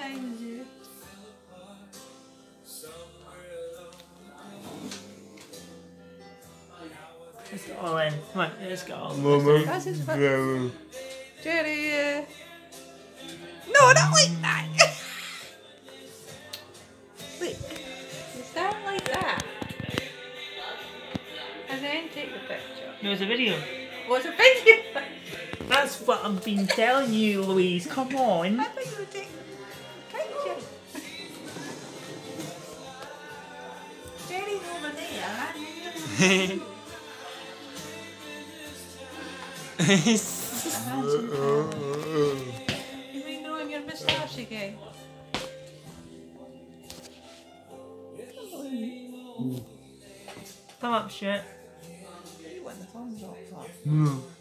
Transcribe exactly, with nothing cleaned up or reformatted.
behind you. Let's go all in. Come on, let's go. Mama. That's his foot. Jerry, uh... No, not like that! Look, you stand like that. And then take the picture. No, it's a video. What's a video? That's what I've been telling you, Louise. Come on. I thought you would take the picture. Jerry's over there. You've been growing your moustache again. Come up, shit. You want the thumbs up for? Mm.